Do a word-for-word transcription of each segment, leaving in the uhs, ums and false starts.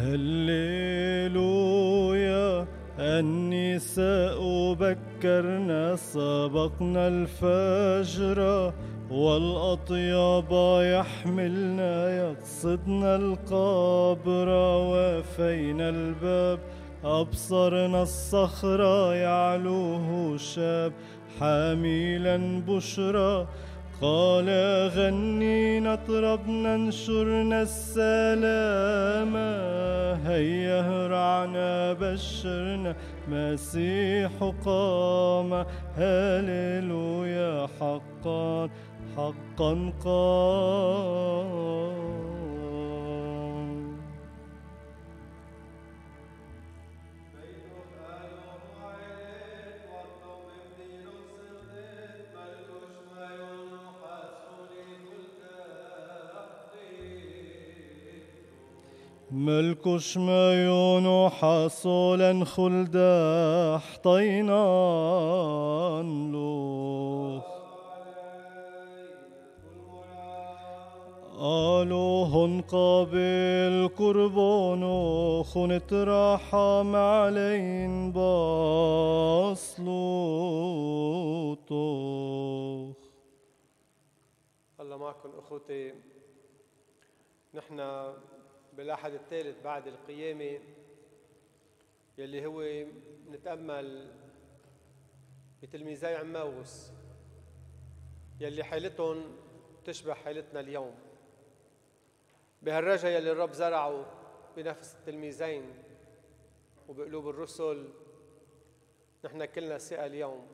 هللويا. النساء بكرنا سبقنا الفجر، والأطياب يحملنا يقصدنا القبر. وفينا الباب أبصرنا الصخرة، يعلوه شاب حاملا بشرى. قال غني نطرب ننشرنا السلام. هيا هرعنا بشرنا مسيح قام. هللويا حقا حقا قام. ملك شمايون حصولا خلدا حطينان له. قالوهن قابل قربانو خنت رحم علين باصلوطو. الله معكم أخوتي. نحن بالأحد الثالث بعد القيامة، يلي هو نتأمل بتلميذي عماوس يلي حالتهم تشبه حالتنا اليوم. بهالرجا يلي الرب زرعه بنفس التلميذين وبقلوب الرسل، نحن كلنا ثقة اليوم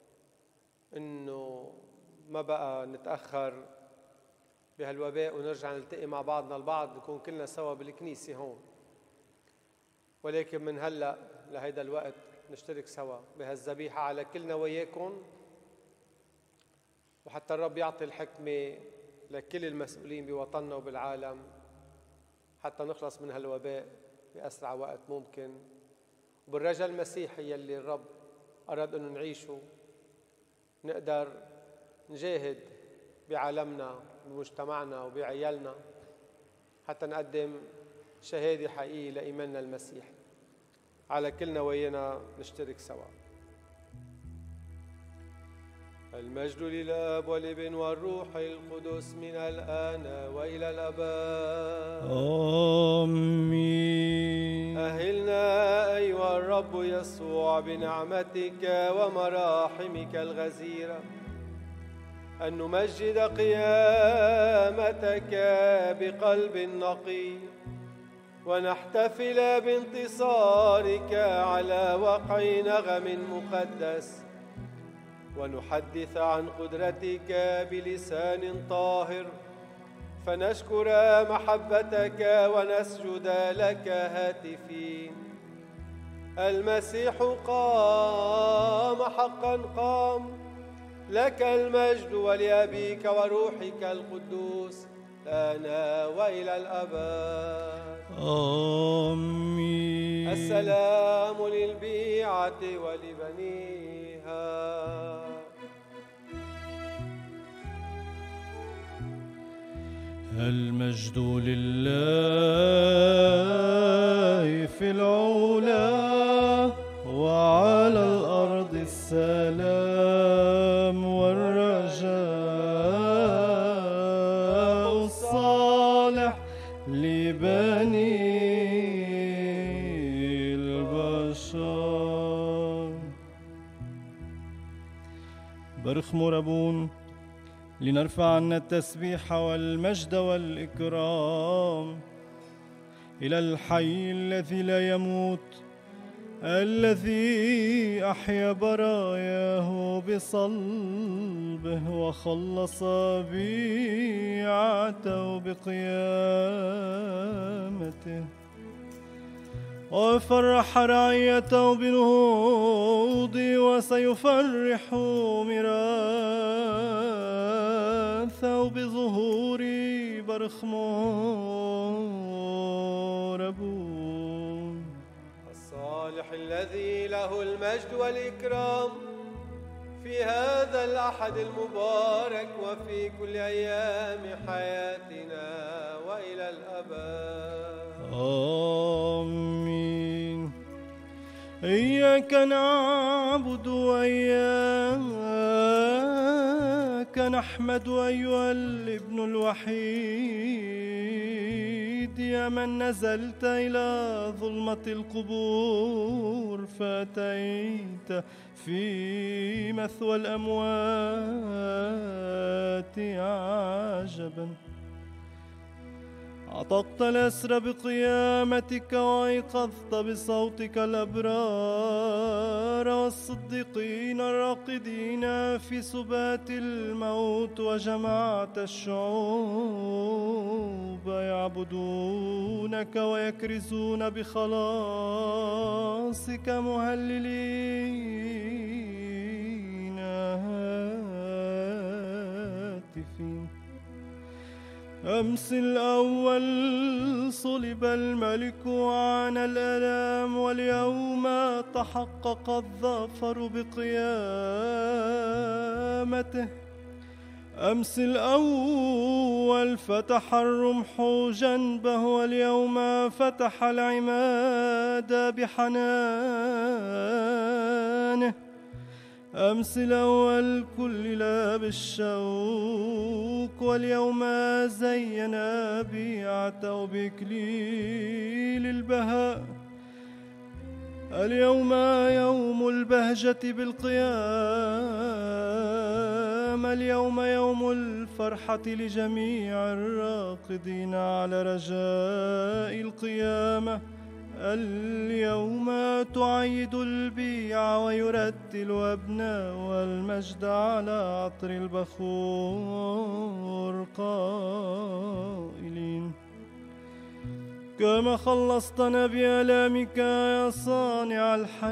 إنه ما بقى نتأخر بهالوباء ونرجع نلتقي مع بعضنا البعض، نكون كلنا سوا بالكنيسة هون. ولكن من هلأ لهيدا الوقت نشترك سوا بهالذبيحة على كلنا وياكم، وحتى الرب يعطي الحكمة لكل المسؤولين بوطننا وبالعالم حتى نخلص من هالوباء بأسرع وقت ممكن. وبالرجاء المسيحي يلي الرب أراد أنه نعيشه، نقدر نجاهد بعالمنا بمجتمعنا وبعيالنا حتى نقدم شهادة حقيقية لإيماننا المسيحي. على كلنا ويانا نشترك سوا. المجد للآب والابن والروح القدس من الآن وإلى الأبد آمين. أهلنا أيها الرب يسوع بنعمتك ومراحمك الغزيرة أن نمجد قيامتك بقلب نقي، ونحتفل بانتصارك على وقع نغم مقدس، ونحدث عن قدرتك بلسان طاهر، فنشكر محبتك ونسجد لك هاتفين. المسيح قام حقا قام، لك المجد ولأبيك وروحك القدوس لنا وإلى الأبد آمين. السلام للبيعة ولبنيها. المجد لله في العلا، وعلى الأرض السلام والرجاء الصالح لبني البشر. برخ مربون لنرفع عنا التسبيح والمجد والإكرام إلى الحي الذي لا يموت، الذي أحيا براياه بصلبه وخلص بيعته بقيامته، وفرح رعيته بنهوض، وسيفرح ميراثه بظهور برخ مربون. الصالح الذي له المجد والإكرام في هذا الأحد المبارك وفي كل أيام حياتنا وإلى الأبد آمين. إياك نعبد وإياك نحمد أيها الابن الوحيد، يا من نزلت إلى ظلمة القبور فأتيت في مثوى الأموات عجبا. عتقت الأسر بقيامتك وأيقظت بصوتك الأبرار والصديقين الراقدين في سبات الموت، وجمعت الشعوب يعبدونك ويكرزون بخلاصك مهللين هاتفين. أمس الأول صلب الملك وعانى الآلام، واليوم تحقق الظفر بقيامته. أمس الأول فتح الرمح جنبه، واليوم فتح العماد بحنانه. أمس الأول كلل بالشوك، واليوم زين بيعته بإكليل البهاء. اليوم يوم البهجة بالقيام، اليوم يوم الفرحة لجميع الراقدين على رجاء القيامة. اليوم تعيد البيع ويرتل أبناء المجد على عطر البخور قائلين: كما خلصتنا بآلامك يا صانع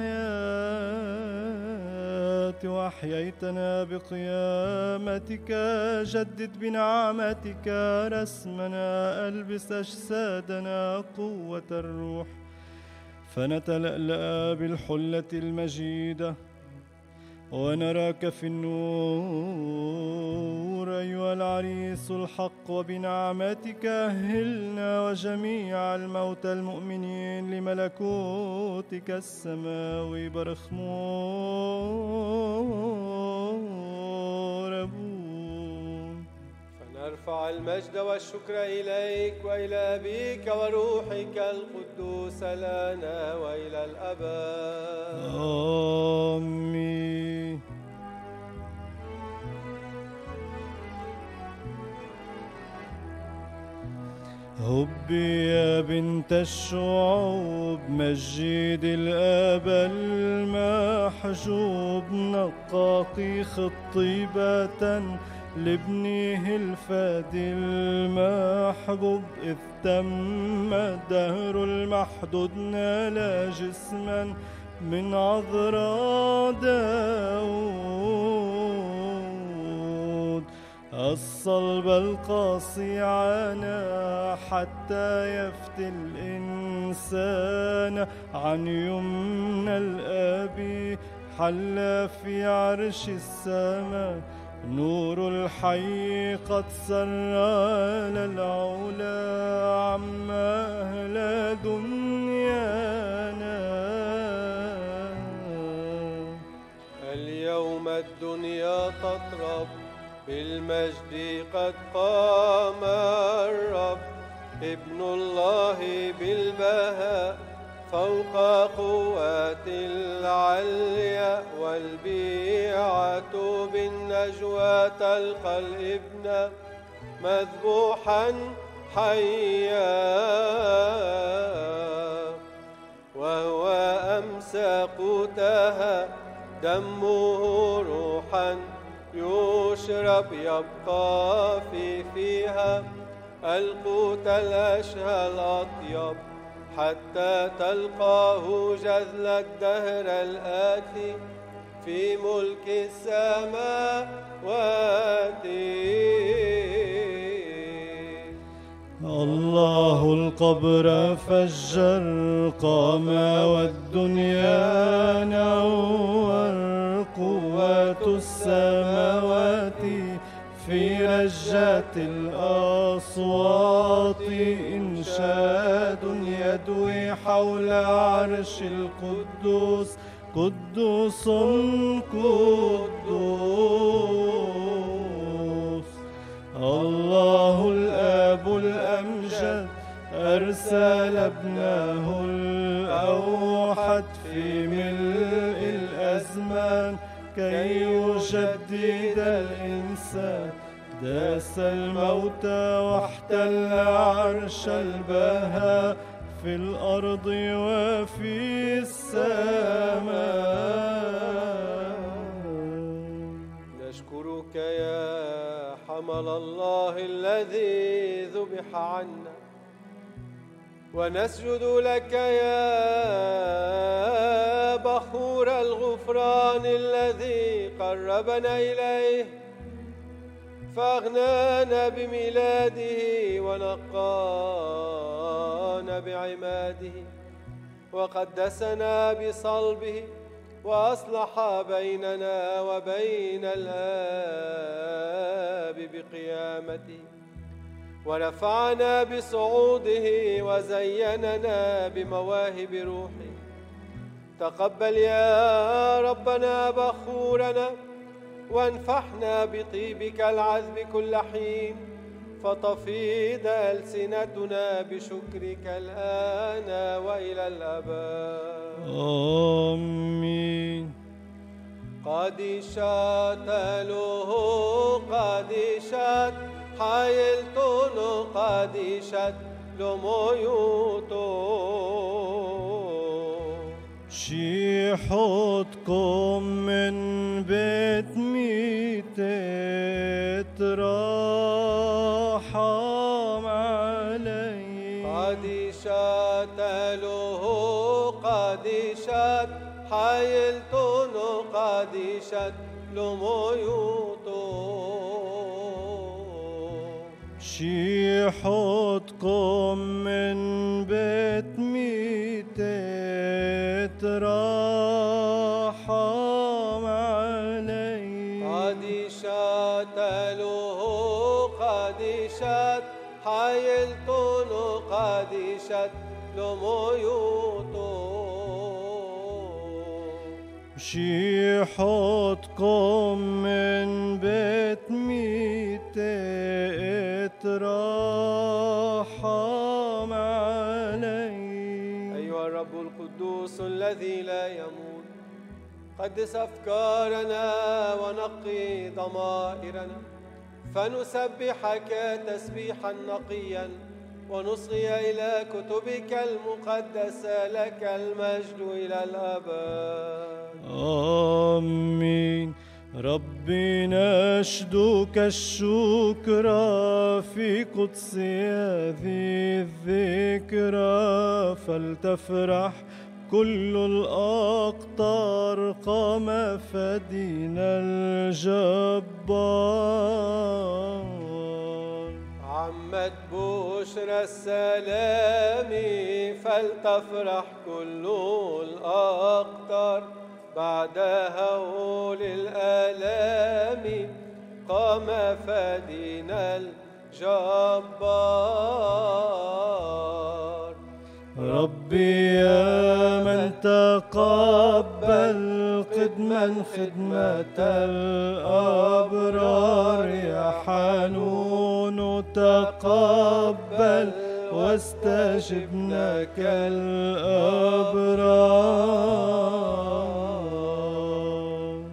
الحياة وأحييتنا بقيامتك، جدد بنعمتك رسمنا، ألبس أجسادنا قوة الروح، فنتلألأ بالحلة المجيدة ونراك في النور أيها العريس الحق. وبنعمتك أهلنا وجميع الموتى المؤمنين لملكوتك السماوي برخمور أبون. فنرفع المجد والشكر إليك وإلى أبيك وروحك القدوس لنا وإلى الأبد. آمين. هبي يا بنت الشعوب، مجد الآب المحجوب، نقاقي خطيبة لابنه الفادي المحبوب. إذ تم الدهر المحدود نال جسما من عذراء داود، الصلب القاسي عانى حتى يفتي الإنسان. عن يمنى الآب حل في عرش السماء، نور الحي قد سر على العلا عما أهل دنيانا. اليوم الدنيا تطرب بالمجد، قد قام الرب ابن الله بالبهاء، فوق قوات العليا والبيعة بالنجوى تلقى الابن مذبوحا حيا، وهو أمسى قوتها دمه روحا يشرب، يبقى في فيها القوت الأشهى الأطيب، حتى تلقاه جذل الدهر الآتي في ملك السماوات. الله القبر فجر قام والدنيا نور، قوات السماوات في رجات الأصوات إنشاد العرش القدوس قدوس قدوس. الله الآب الأمجد أرسل ابنه الأوحد في ملء الأزمان كي يجدد الإنسان. داس الموت واحتل عرش البهاء في الأرض وفي السماء. نشكرك يا حمل الله الذي ذبح عنا، ونسجد لك يا بخور الغفران الذي قربنا إليه، فأغنانا بميلاده ونقانا بعماده، وقدسنا بصلبه، وأصلح بيننا وبين الآب بقيامته، ورفعنا بصعوده، وزيننا بمواهب روحه. تقبل يا ربنا بخورنا، وانفحنا بطيبك العذب كل حين، فتفيض ألسنتنا بشكرك الآن وإلى الأبد. آمين. قديشات له قديشات حيلتونو قديشات لمويوتو شيحتكم من بيت ميتة رحم علي. قديشات له قديشات حيلتونو قديشات لمويوتو شيحتكم من بيت ميتة رحم علي. قديشات له قديشات حيلتونو قديشات لمويوتو شيحتكم من بيت ميتة رحم علي. أيها الرب القدوس الذي لا يموت، قدس أفكارنا ونقي ضمائرنا، فنسبحك تسبيحا نقيا، ونصغي إلى كتبك المقدسة. لك المجد إلى الأبد. آمين. ربي نشدك الشكر في قدس هذه الذكرى، فلتفرح كل الأقطار. قام فدينا الجبار، عمت بشرى السلام، فلتفرح كل الأقطار. بعد هول الآلام قام فدينا الجبار. ربي يا من تقبل قدما خدمة الأبرار، يا حنون تقبل واستجبنا كالأبرار.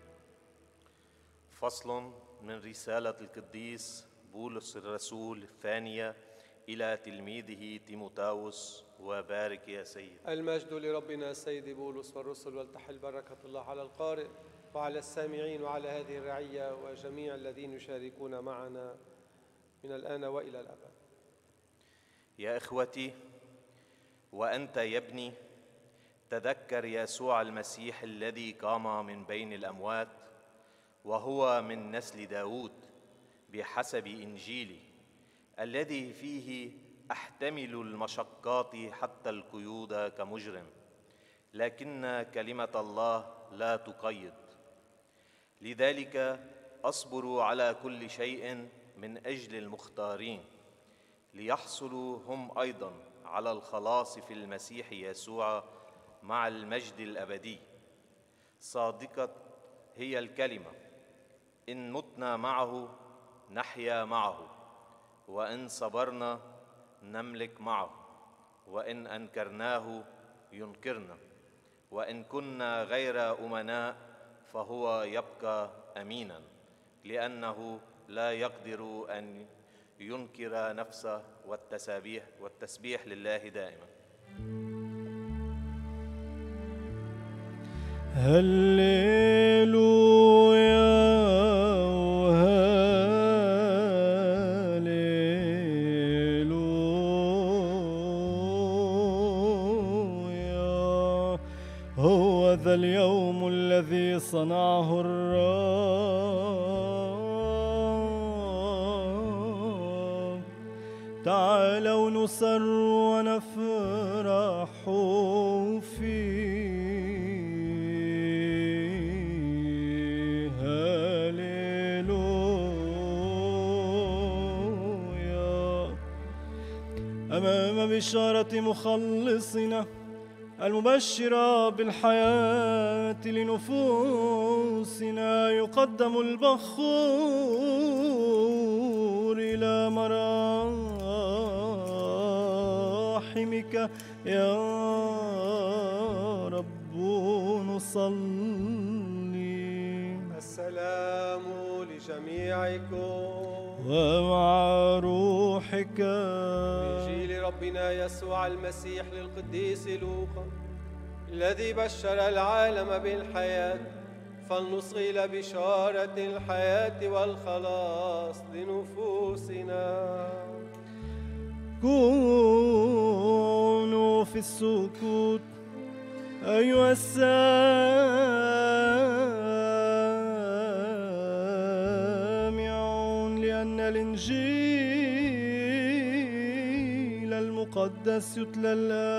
فصل من رسالة القديس بولس الرسول الثانية إلى تلميذه تيموثاوس. وبارك يا سيد. المجد لربنا سيد بولس والرسل، ولتحل بركة الله على القارئ وعلى السامعين وعلى هذه الرعية وجميع الذين يشاركون معنا من الآن وإلى الأبد. يا إخوتي، وأنت يا ابني، تذكر يسوع المسيح الذي قام من بين الأموات، وهو من نسل داود بحسب إنجيلي، الذي فيه أحتمل المشقات حتى القيود كمجرم، لكن كلمة الله لا تقيد. لذلك أصبر على كل شيء من أجل المختارين، ليحصلوا هم أيضا على الخلاص في المسيح يسوع مع المجد الأبدي. صادقة هي الكلمة، إن متنا معه نحيا معه، وإن صبرنا نملك معه، وإن أنكرناه ينكرنا، وإن كنا غير أمناء فهو يبقى أمينا، لأنه لا يقدر أن ينكر نفسه. والتسبيح والتسبيح لله دائما. هللويا وهللويا، هو ذا اليوم الذي صنعه الرب. تعالوا نسر ونفرح فيه. هاليلويا. أمام بشارة مخلصنا المبشرة بالحياة لنفوسنا يقدم البخور إلى مراحمك يا رب نصلي. السلام لجميعكم ومع روحك. إنجيل ربنا يسوع المسيح للقديس لوقا الذي بشر العالم بالحياة، فلنصغي إلى بشارة الحياة والخلاص لنفوسنا. كونوا في السكوت أيها السامعون، لأن الإنجيل المقدس يتلى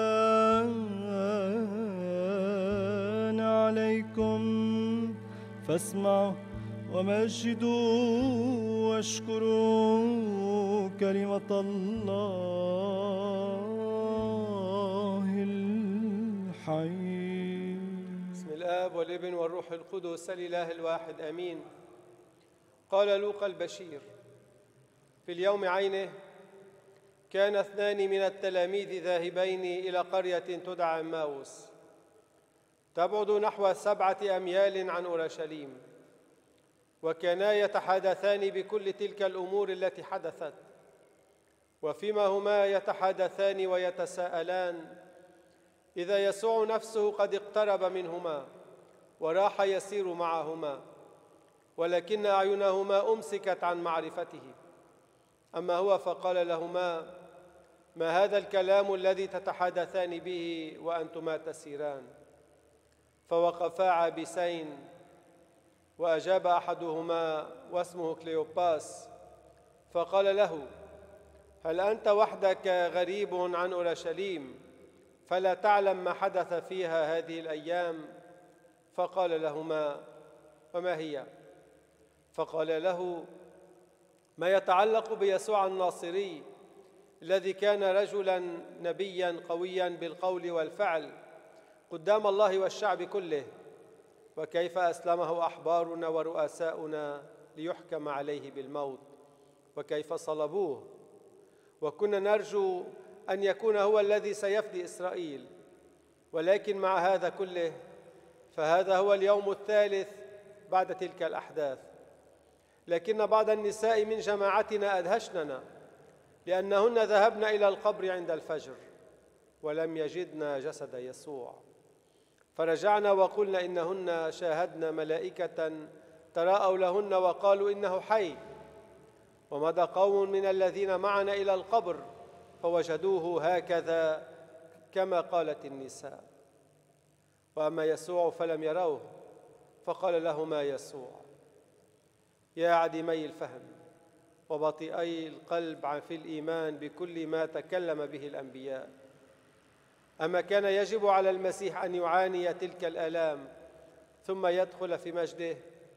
الآن عليكم، فاسمعوا ومجدوا واشكروا كلمة الله الحي. بسم الآب والابن والروح القدس الإله الواحد آمين. قال لوقا البشير: في اليوم عينه كان اثنان من التلاميذ ذاهبين إلى قرية تدعى إماوس، تبعد نحو سبعة أميال عن أورشليم، وكانا يتحدثان بكل تلك الأمور التي حدثت. وفيما هما يتحدثان ويتساءلان إذا يسوع نفسه قد اقترب منهما وراح يسير معهما، ولكن أعينهما أمسكت عن معرفته. أما هو فقال لهما: ما هذا الكلام الذي تتحدثان به وأنتما تسيران؟ فوقفا عابسين، وأجاب أحدهما واسمه كليوباس فقال له: هل أنت وحدك غريب عن أورشليم فلا تعلم ما حدث فيها هذه الأيام؟ فقال لهما: وما هي؟ فقال له: ما يتعلق بيسوع الناصري، الذي كان رجلاً نبياً قوياً بالقول والفعل قدام الله والشعب كله، وكيف أسلمه أحبارنا ورؤساؤنا ليحكم عليه بالموت، وكيف صلبوه، وكنا نرجو أن يكون هو الذي سيفدي إسرائيل. ولكن مع هذا كله فهذا هو اليوم الثالث بعد تلك الأحداث. لكن بعض النساء من جماعتنا أدهشننا، لأنهن ذهبن إلى القبر عند الفجر ولم يجدن جسد يسوع، فرجعنا وقلنا إنهن شاهدن ملائكة تراءوا لهن وقالوا إنه حي. ومضى قوم من الذين معنا إلى القبر فوجدوه هكذا كما قالت النساء. وأما يسوع فلم يروه، فقال لهما يسوع: يا عديمي الفهم وبطيئي القلب في الإيمان بكل ما تكلم به الأنبياء، أما كان يجب على المسيح أن يعاني تلك الآلام ثم يدخل في مجده؟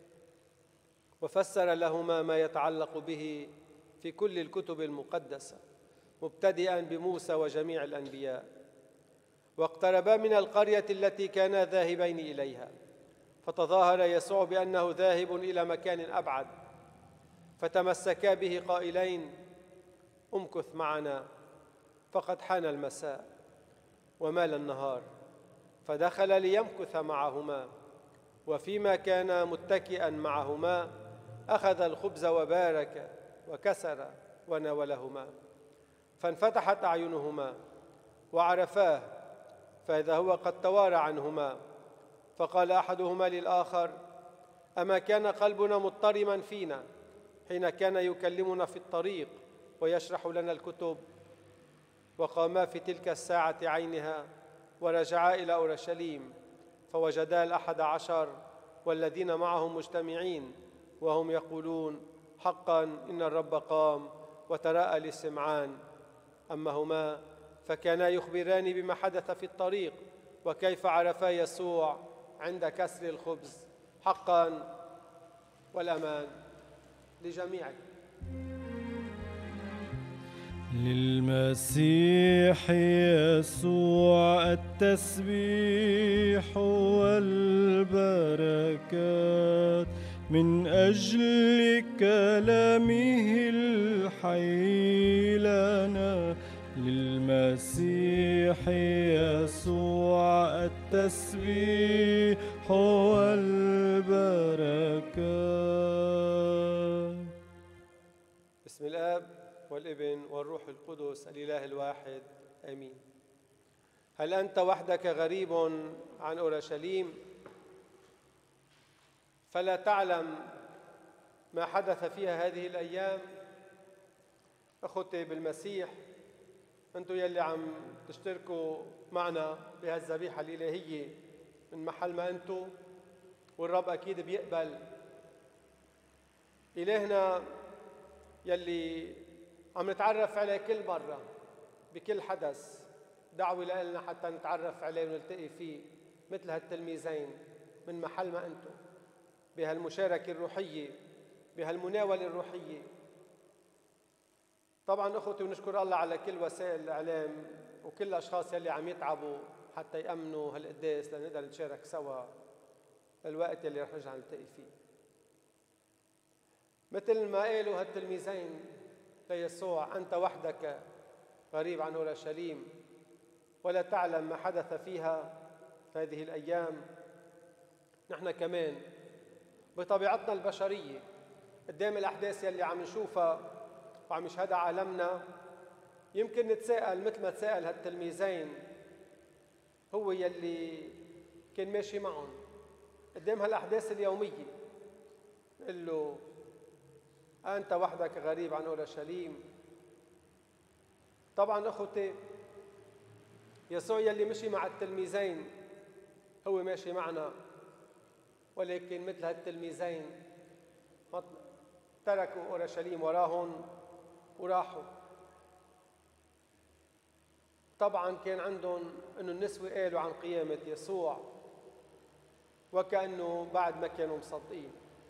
وفسر لهما ما يتعلق به في كل الكتب المقدسة مبتدئا بموسى وجميع الأنبياء. واقتربا من القرية التي كانا ذاهبين إليها، فتظاهر يسوع بأنه ذاهب إلى مكان أبعد، فتمسكا به قائلين: امكث معنا، فقد حان المساء ومال النهار. فدخل ليمكث معهما، وفيما كان متكئا معهما أخذ الخبز وبارك وكسر وناولهما، فانفتحت أعينهما وعرفاه، فإذا هو قد توارى عنهما. فقال أحدهما للآخر: أما كان قلبنا مضطرما فينا حين كان يكلمنا في الطريق ويشرح لنا الكتب؟ وقاما في تلك الساعة عينها ورجعا إلى أورشليم، فوجدا الأحد عشر والذين معهم مجتمعين وهم يقولون: حقا إن الرب قام وتراءى لسمعان. أما هما فكانا يخبران بما حدث في الطريق وكيف عرفا يسوع عند كسر الخبز. حقا والأمان لجميعكم. للمسيح يسوع التسبيح والبركات من أجل كلامه الحي لنا. للمسيح يسوع التسبيح والبركات. بسم الآب والابن والروح القدس الإله الواحد، آمين. هل أنت وحدك غريب عن أورشليم؟ فلا تعلم ما حدث فيها هذه الأيام؟ أخوتي بالمسيح، أنتم يلي عم تشتركوا معنا بهالذبيحة الإلهية من محل ما أنتم، والرب أكيد بيقبل. إلهنا يلي عم نتعرف عليه كل مرة بكل حدث، دعوة لنا حتى نتعرف عليه ونلتقي فيه مثل هالتلميذين من محل ما أنتم، بهالمشاركة الروحية، بهالمناولة الروحية. طبعاً أخوتي، ونشكر الله على كل وسائل الإعلام وكل الأشخاص يلي عم يتعبوا حتى يأمنوا هالقداس لنقدر نتشارك سوا الوقت يلي رح نرجع نلتقي فيه. مثل ما قالوا هالتلميذين ليسوع: أنت وحدك غريب عن أورشليم ولا تعلم ما حدث فيها هذه الأيام. نحن كمان بطبيعتنا البشرية قدام الأحداث يلي عم نشوفها وعم يشهدها عالمنا، يمكن نتساءل مثل ما تساءل هالتلميذين هو يلي كان ماشي معهم قدام هالأحداث اليومية. نقول له: أنت وحدك غريب عن أورشليم. طبعاً أخوتي، يسوع يلي مشي مع التلميذين هو ماشي معنا، ولكن مثل هالتلميذين تركوا أورشليم وراهم وراحوا. طبعاً كان عندهم أنه النسوة قالوا عن قيامة يسوع وكأنه بعد ما كانوا مصدقين.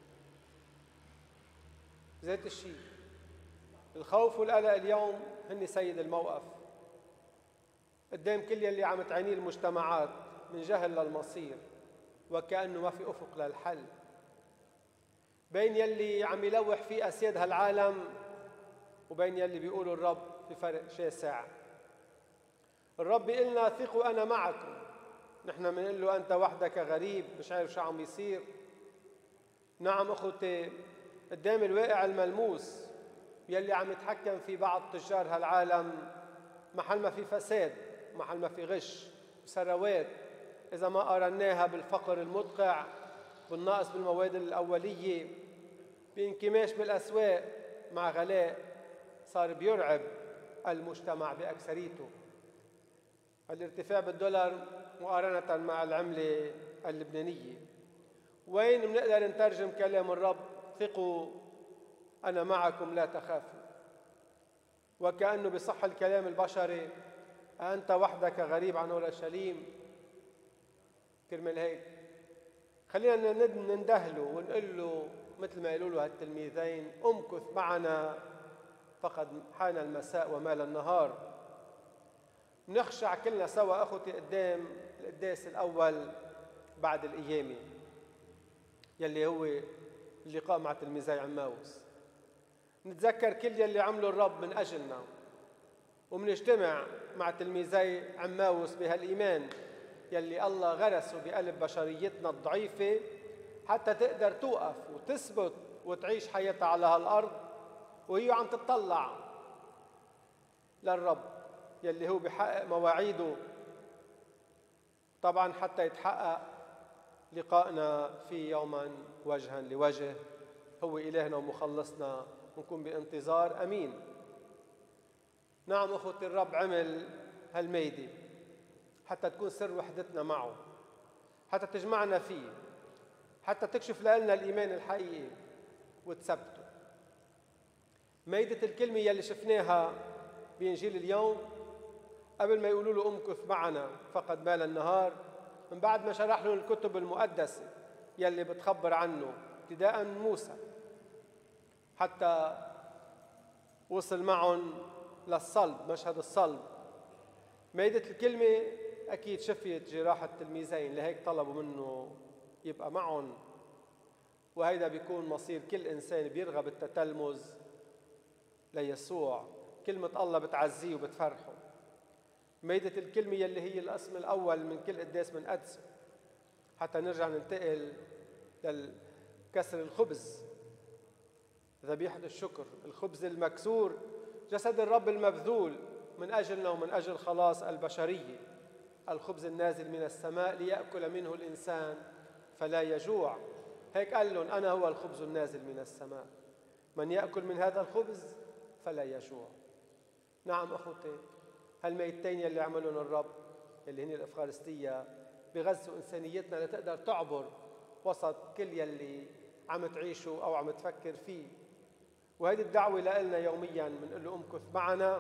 ذات الشيء الخوف والقلق اليوم هن سيد الموقف قدام كل يلي عم تعانيه المجتمعات من جهل للمصير، وكأنه ما في أفق للحل، بين يلي عم يلوح فيه أسياد هالعالم وبين يلي بيقولوا الرب في فرق شاسع. الرب بيقلنا: ثقوا أنا معكم. نحن بنقول له: أنت وحدك غريب مش عارف شو عم يصير. نعم أخوتي، قدام الواقع الملموس يلي عم يتحكم في بعض تجار هالعالم، محل ما في فساد، محل ما في غش وثروات، إذا ما قارناها بالفقر المدقع، بالنقص بالمواد الأولية، بانكماش بالأسواق مع غلاء صار بيرعب المجتمع بأكثريته. الارتفاع بالدولار مقارنة مع العملة اللبنانية. وين بنقدر نترجم كلام الرب: ثقوا أنا معكم لا تخافوا؟ وكأنه بصح الكلام البشري: أنت وحدك غريب عن أورشليم. كرمال هيك خلينا نندهله ونقول له مثل ما قالوا له هالتلميذين: امكث معنا، فقد حان المساء ومال النهار. نخشع كلنا سوا أخوتي قدام القداس الأول بعد القيامة يلي هو اللقاء مع تلميذي عماوس. نتذكر كل يلي عمله الرب من أجلنا، ومنجتمع مع تلميذي عماوس بهالإيمان يلي الله غرسه بقلب بشريتنا الضعيفة حتى تقدر توقف وتثبت وتعيش حياتها على هالأرض وهي عم تطلع للرب يلي هو بيحقق مواعيده، طبعا حتى يتحقق لقائنا في يوما وجها لوجه. هو إلهنا ومخلصنا، ونكون بانتظار أمين. نعم أخوتي، الرب عمل هالميدة حتى تكون سر وحدتنا معه، حتى تجمعنا فيه، حتى تكشف لنا الإيمان الحقيقي وتثبته. ميدة الكلمة يلي شفناها بإنجيل اليوم قبل ما يقولوا له امكث معنا فقد مال النهار، من بعد ما شرح لهم الكتب المقدسة يلي بتخبر عنه ابتداء من موسى حتى وصل معهم للصلب، مشهد الصلب. ميدة الكلمة أكيد شفيت جراح التلميذين، لهيك طلبوا منه يبقى معهم، وهيدا بيكون مصير كل إنسان بيرغب التتلمذ ليسوع. كلمة الله بتعزيه وبتفرحه. ميدة الكلمة يلي هي القسم الأول من كل قداس من قدسه، حتى نرجع ننتقل للكسر الخبز، ذبيحة الشكر، الخبز المكسور، جسد الرب المبذول من أجلنا ومن أجل خلاص البشرية، الخبز النازل من السماء ليأكل منه الإنسان فلا يجوع. هيك قال لهم أنا هو الخبز النازل من السماء، من يأكل من هذا الخبز فلا يجوع. نعم أخوتي، هالميتين يلي عملهم الرب اللي هن الإفخارستية بغزوا إنسانيتنا لتقدر تعبر وسط كل يلي عم تعيشه أو عم تفكر فيه. وهذه الدعوة لنا يومياً بنقول له امكث معنا.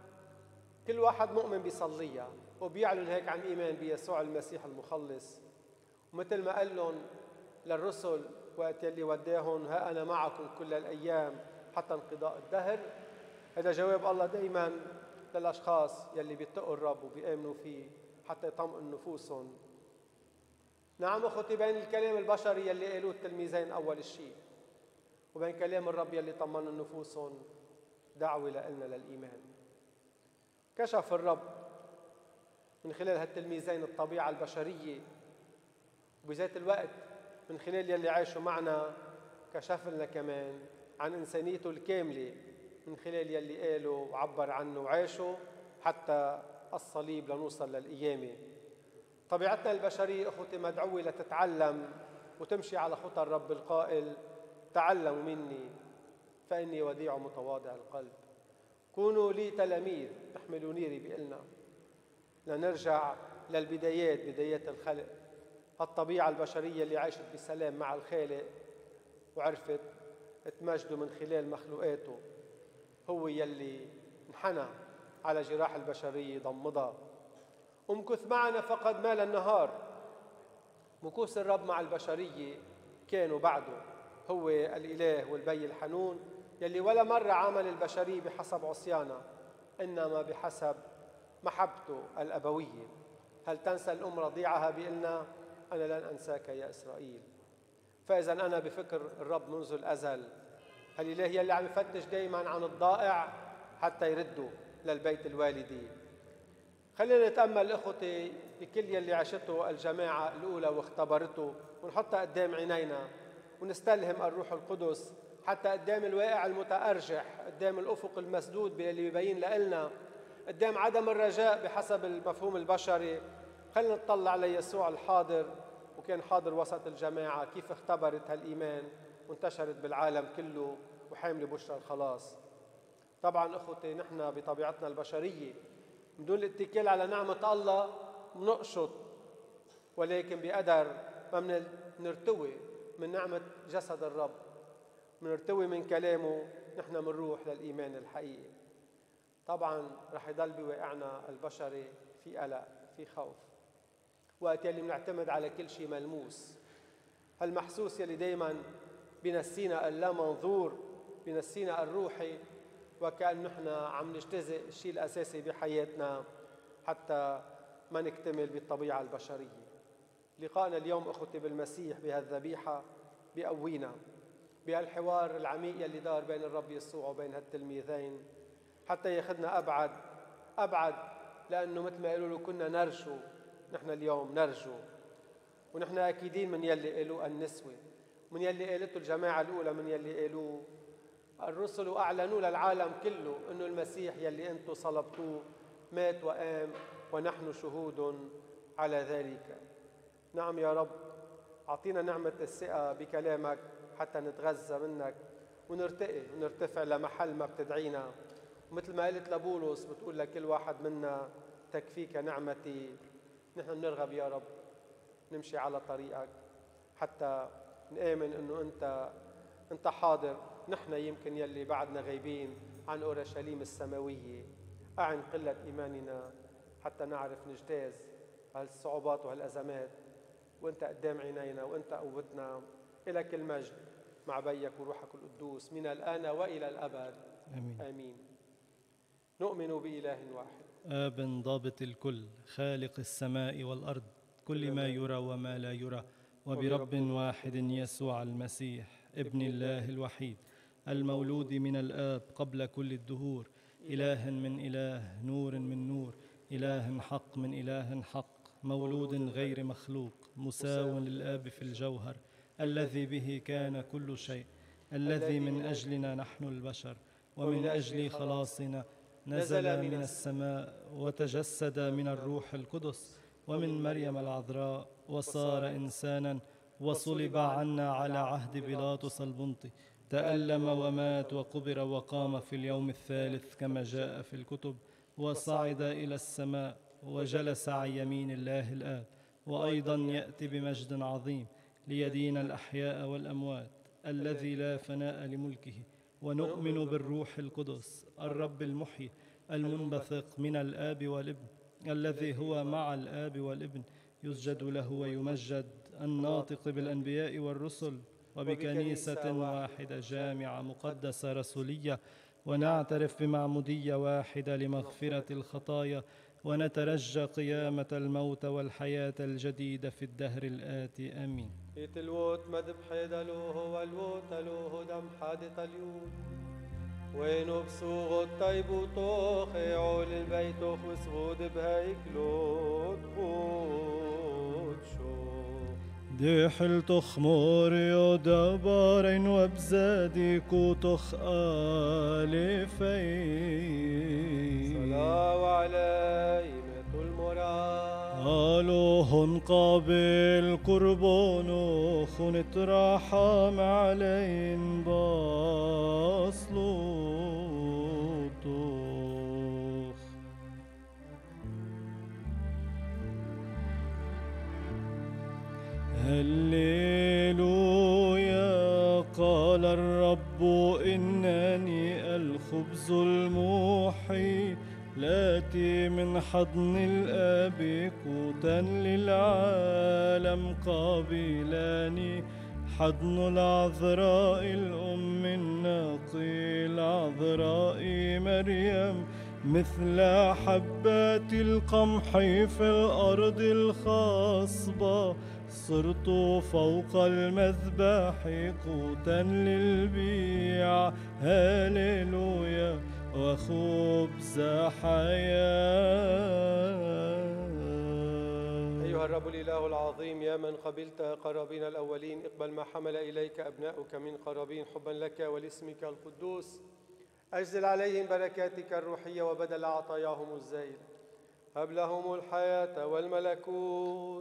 كل واحد مؤمن بيصليها وبيعلن هيك عن إيمان بيسوع المسيح المخلص، ومثل ما قال لهم للرسل وقت يلي وداهم ها أنا معكم كل الأيام حتى انقضاء الدهر. هذا جواب الله دايماً للأشخاص يلي بيتقوا الرب وبيآمنوا فيه حتى يطمئن نفوسهم. نعم أخوتي، بين الكلام البشري يلي قالوه التلميذين أول الشيء وبين كلام الرب يلي طمنوا نفوسهم دعوة لنا للإيمان. كشف الرب من خلال هالتلميذين الطبيعة البشرية، وبذات الوقت من خلال يلي عايشوا معنا كشف لنا كمان عن إنسانيته الكاملة من خلال يلي قالوا وعبر عنه وعاشوا حتى الصليب لنوصل للقيامة. طبيعتنا البشرية أخوتي مدعوة لتتعلم وتمشي على خطى الرب القائل تعلموا مني فإني وديع متواضع القلب، كونوا لي تلاميذ احملوا نيري بقلنا. لنرجع للبدايات، بدايات الخلق، الطبيعة البشرية اللي عاشت بسلام مع الخالق وعرفت تمجده من خلال مخلوقاته، هو يلي انحنى على جراح البشرية ضمضها. امكث معنا فقد مال النهار. مكوث الرب مع البشرية كانوا بعده هو الإله والبي الحنون يلي ولا مرة عامل البشرية بحسب عصيانها إنما بحسب محبته الأبوية. هل تنسى الأم رضيعها بقلنا أنا لن أنساك يا إسرائيل. فإذا أنا بفكر الرب منذ الأزل هالإله يلي عم يفتش دايما عن الضائع حتى يرده للبيت الوالدي. خلينا نتأمل إخوتي بكل يلي عاشته الجماعة الأولى واختبرته ونحطها قدام عينينا ونستلهم الروح القدس حتى قدام الواقع المتأرجح، قدام الأفق المسدود باللي بيبين لنا، قدام عدم الرجاء بحسب المفهوم البشري. خلينا نطلع ليسوع الحاضر، وكان حاضر وسط الجماعة كيف اختبرت هالإيمان وانتشرت بالعالم كله وحامل بشرى الخلاص. طبعا أخوتي نحن بطبيعتنا البشرية بدون الاتكال على نعمة الله بنقشط، ولكن بقدر ما بنرتوي من نعمة جسد الرب، بنرتوي من كلامه، نحن بنروح للإيمان الحقيقي. طبعا رح يضل بواقعنا البشري في قلق، في خوف، وقت يلي بنعتمد على كل شيء ملموس. هالمحسوس يلي دايما بنسينا اللا منظور، بنسينا الروحي، وكأن نحن عم نجتزئ الشيء الأساسي بحياتنا حتى ما نكتمل بالطبيعة البشرية. لقاءنا اليوم أخوتي بالمسيح بهالذبيحة بقوينا، بهالحوار العميق يلي دار بين الرب يسوع وبين هالتلميذين، حتى ياخذنا أبعد أبعد، لأنه مثل ما قالوا له كنا نرجو، نحن اليوم نرجو، ونحن أكيدين من يلي قالوا النسوة، من يلي قالته الجماعة الأولى، من يلي قالوا الرسل وأعلنوا للعالم كله أنه المسيح يلي أنتم صلبتوه مات وقام ونحن شهود على ذلك. نعم يا رب، أعطينا نعمة الثقة بكلامك حتى نتغذى منك ونرتقي ونرتفع لمحل ما بتدعينا، ومثل ما قلت لبولس بتقول لكل واحد منا تكفيك نعمتي. نحن بنرغب يا رب نمشي على طريقك حتى نآمن أنه أنت أنت حاضر. نحن يمكن يلي بعدنا غايبين عن أورشليم السماوية، أعن قلة إيماننا حتى نعرف نجتاز هالصعوبات وهالأزمات، وأنت قدام عينينا وأنت قوتنا. إلك المجد مع بيك وروحك القدوس من الآن وإلى الأبد. آمين. آمين. نؤمن بإله واحد، آب ضابط الكل، خالق السماء والأرض، كل ما يرى وما لا يرى، وبرب واحد يسوع المسيح ابن الله الوحيد، المولود من الآب قبل كل الدهور، إله من إله، نور من نور، إله حق من إله حق، مولود غير مخلوق، مساو للآب في الجوهر، الذي به كان كل شيء، الذي من أجلنا نحن البشر ومن أجل خلاصنا نزل من السماء وتجسد من الروح القدس ومن مريم العذراء، وصار إنسانا وصلب عنا على عهد بيلاطس البنطي، تألم ومات وقبر وقام في اليوم الثالث كما جاء في الكتب، وصعد إلى السماء وجلس عن يمين الله الآب، وأيضا يأتي بمجد عظيم ليدين الأحياء والأموات، الذي لا فناء لملكه. ونؤمن بالروح القدس الرب المحيي المنبثق من الآب والابن، الذي هو مع الآب والابن، يسجد له ويمجد، الناطق بالأنبياء والرسل، وبكنيسة واحدة جامعة مقدسة رسولية، ونعترف بمعمودية واحدة لمغفرة الخطايا، ونترجى قيامة الموت والحياة الجديدة في الدهر الآتي. آمين. يتلوت مذبح دلوه والوت دلوه دم حادث اليوت، وينو بسوغ الطيب طوخ يعول البيت وسغود بهيكلوت بوت شو ديحل تخمور يدبارين وبزادي كوتخ آلفين صلاة علي ميت المراد قالوهن قابل قربانو خنت رحم علين باصلوتوخ هللويا. قال الرب إنني الخبز المحيي الآتي من حضن الآب قوتا للعالم، قابلاني حضن العذراء الأم النقي العذراء مريم، مثل حبات القمح في الأرض الخصبة، صرت فوق المذبح قوتا للبيع. هاليلويا. وخبز حياة. أيها الرب الإله العظيم، يا من قبلت قرابين الأولين، اقبل ما حمل إليك أبناؤك من قرابين حبا لك ولاسمك القدوس، أجزل عليهم بركاتك الروحية وبدل عطاياهم الزائلة، هب لهم الحياة والملكوت.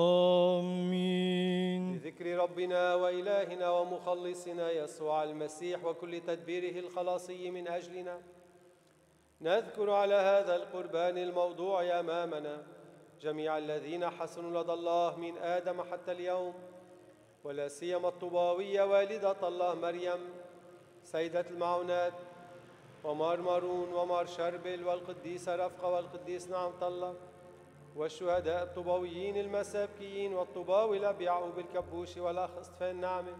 آمين. بذكر ربنا وإلهنا ومخلصنا يسوع المسيح وكل تدبيره الخلاصي من أجلنا، نذكر على هذا القربان الموضوع أمامنا جميع الذين حسنوا لدى الله من آدم حتى اليوم، ولا سيما الطوباوية والدة الله مريم سيدة المعونات، ومار مارون ومار شربل والقديسة رفقة والقديس نعمة الله، والشهداء الطوباويين المسابكيين والطوباوي الأب يعقوب الكبوشي والأخ اصطفان نعمة.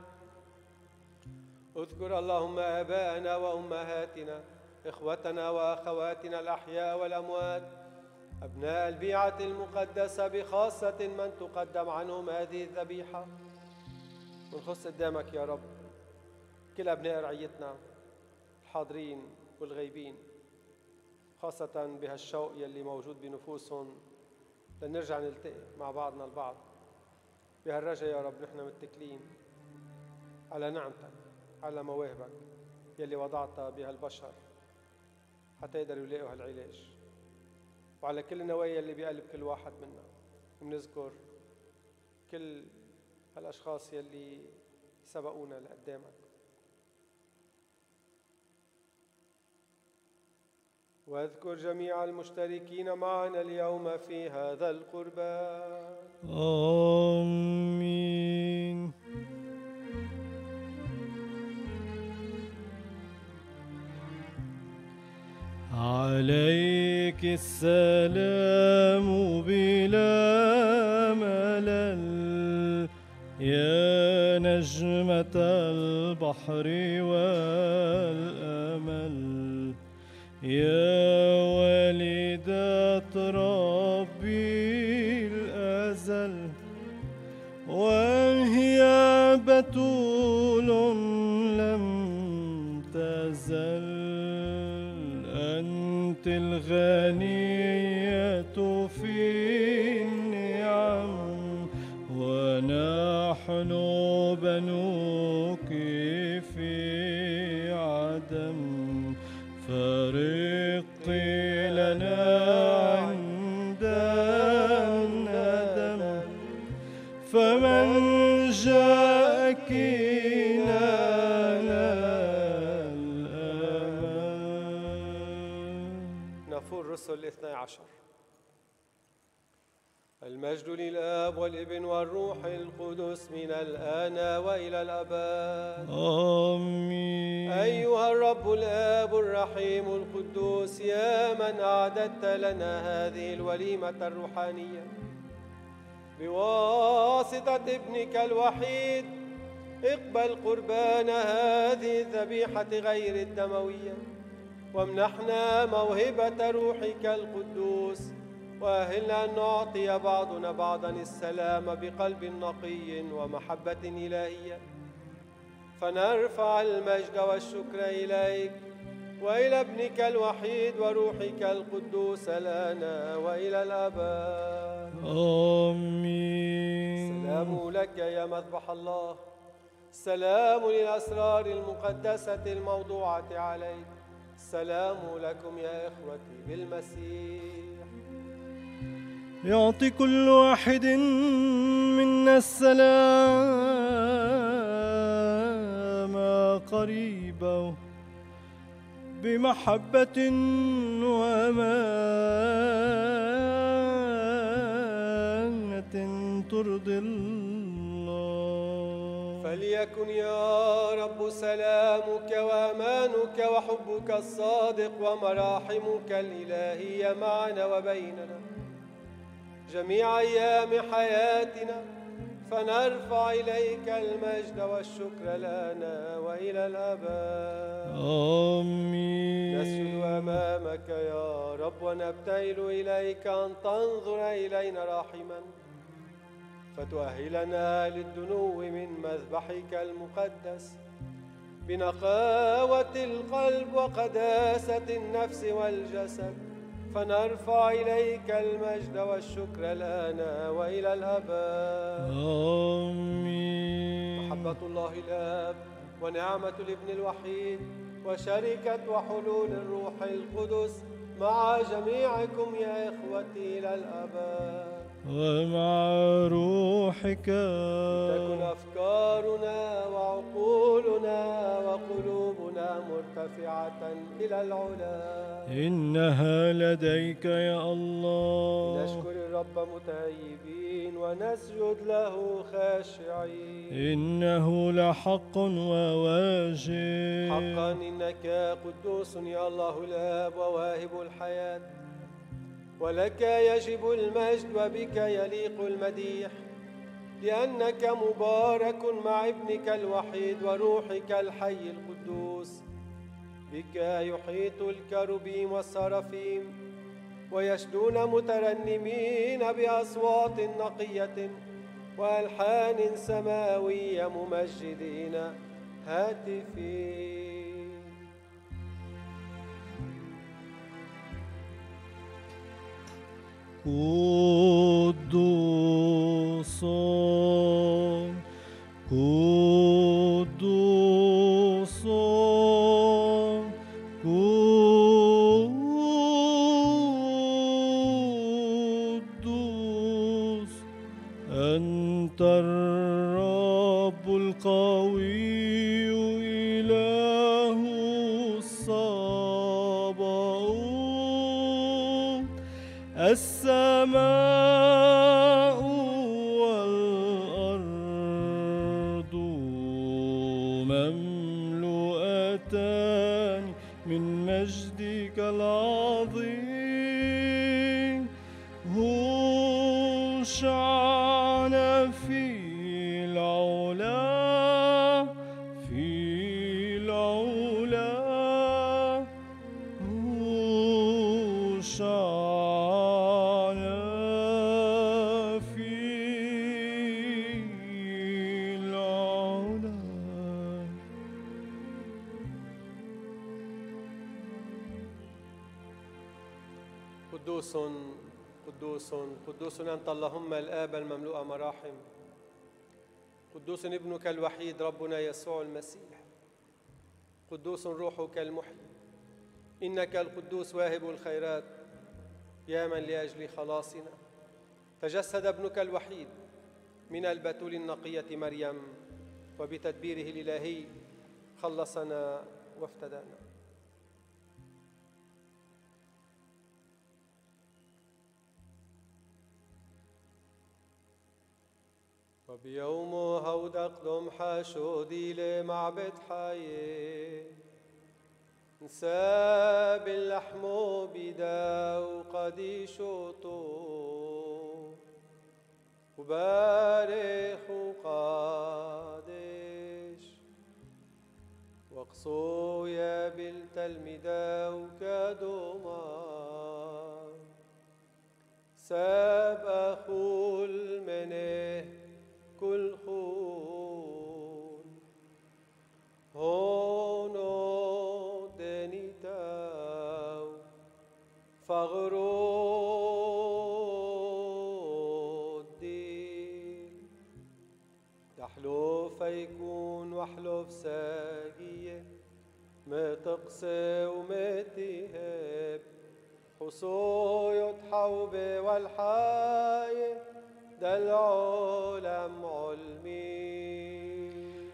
اذكر اللهم آباءنا وأمهاتنا، إخوتنا وأخواتنا الأحياء والأموات، أبناء البيعة المقدسة بخاصة من تقدم عنهم هذه الذبيحة، ونخص قدامك يا رب كل أبناء رعيتنا الحاضرين والغيبين، خاصة بهالشوق يلي موجود بنفوسهم لنرجع نلتقي مع بعضنا البعض. بهالرجاء يا رب نحن متكلين على نعمتك، على مواهبك يلي وضعتها بهالبشر حتى يقدروا يلاقوا هالعلاج، وعلى كل النوايا اللي بقلب كل واحد منا. ومنذكر كل هالأشخاص يلي سبقونا لقدامك. واذكر جميع المشتركين معنا اليوم في هذا القربان. آمين. عليك السلام بلا ملل يا نجمة البحر والأمل، يا والدة ربي الأزل، وهي بتول لم تزل. أنت الغنية في النعم، ونحن بنوك في عدم. فرقي لنا عند الندم، فمن جاءك نال الأمان. نافور الرسل الاثني عشر. المجد للآب والابن والروح القدس من الآن وإلى الأبد. آمين. أيها الرب الآب الرحيم القدوس، يا من أعددت لنا هذه الوليمة الروحانية بواسطة ابنك الوحيد، اقبل قربان هذه الذبيحة غير الدموية، وامنحنا موهبة روحك القدوس، وأهلنا أن نعطي بعضنا بعضا السلام بقلب نقي ومحبة إلهية، فنرفع المجد والشكر إليك وإلى ابنك الوحيد وروحك القدوس الآن وإلى الأبد. آمين. السلام لك يا مذبح الله، السلام للأسرار المقدسة الموضوعة عليك، السلام لكم يا إخوتي بالمسيح. يعطي كل واحد منا السلام قريبه بمحبة وأمانة ترضي الله. فليكن يا رب سلامك وأمانك وحبك الصادق ومراحمك الإلهية معنا وبيننا جميع أيام حياتنا، فنرفع إليك المجد والشكر لنا وإلى الأبد. آمين. نسجد أمامك يا رب ونبتهل إليك أن تنظر إلينا راحما، فتؤهلنا للدنو من مذبحك المقدس بنقاوة القلب وقداسة النفس والجسد، فنرفع إليك المجد والشكر الآن وإلى الأبد. آمين. محبة الله الآب ونعمة الابن الوحيد وشركة وحلول الروح القدس مع جميعكم يا إخوتي إلى الأبد. ومع روحك تكن أفكارنا وعقولنا وقلوبنا مرتفعة إلى العلا. إنها لديك يا الله. نشكر الرب متهيبين ونسجد له خاشعين. إنه لحق وواجب. حقا إنك قدوس يا الله الآب وواهب الحياة، ولك يجب المجد وبك يليق المديح، لأنك مبارك مع ابنك الوحيد وروحك الحي القدوس. بك يحيط الكروبيم والسرافيم ويشدون مترنمين بأصوات نقية وألحان سماوية ممجدين هاتفين. قدوس قدوس قدوس أنت الرب القوي إله الصباؤوت. السماء والأرض مملوءتان من مجدك العظيم. هوشعنا في العلا في العلا هوشعنا في العلا. قدوس قدوس قدوس أنت اللهم الآب المملوء مراحم. قدوس ابنك الوحيد ربنا يسوع المسيح. قدوس روحك المحيي. إنك القدوس واهب الخيرات يا من لأجل خلاصنا تجسد ابنك الوحيد من البتول النقية مريم، وبتدبيره الإلهي خلصنا وافتدانا. وبيوم هود أقدم حشودي لمعبد حي نساب اللحم بدا وقدي شوطو وبارخ وقادش وقصو يا بالتلميذة وكدوما ساب أخو المنه كل خون هونو دنيتاو فغرو الدين تحلو فيكون وحلو فساقية متقسي ومتهب حصو يتحوب والحاية ده العالم علمي.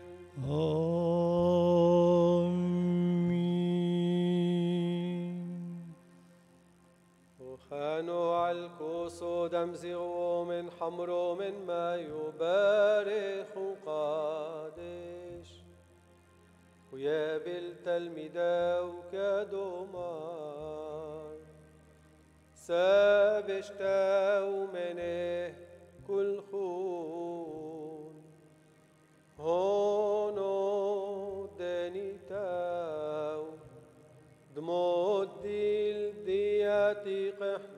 آمين. وخانوا عالكوس دمزغوا من حمرو من ما يبارخ قادش ويا بالتلميذة وكدوما سابشتاو منه كل خون هونو دنيتاو دمودي الدياتي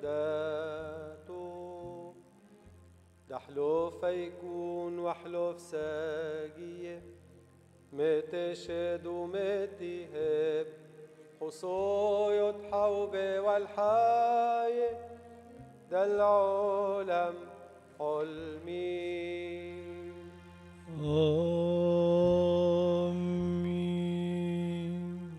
قحداتو دحلو فيكون وحلو فساقية متشد ومتهب حصو يتحوب والحاية ده العالم حلمي. آمين.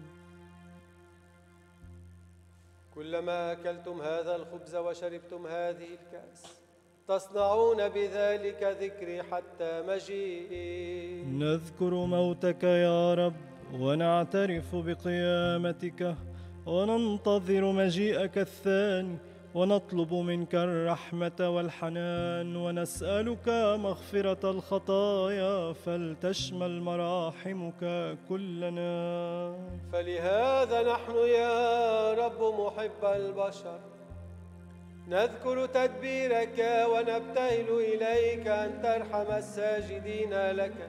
كلما أكلتم هذا الخبز وشربتم هذه الكأس تصنعون بذلك ذكري حتى مجيئي. نذكر موتك يا رب ونعترف بقيامتك وننتظر مجيئك الثاني، ونطلب منك الرحمة والحنان ونسألك مغفرة الخطايا فلتشمل مراحمك كلنا. فلهذا نحن يا رب محب البشر نذكر تدبيرك ونبتهل إليك أن ترحم الساجدين لك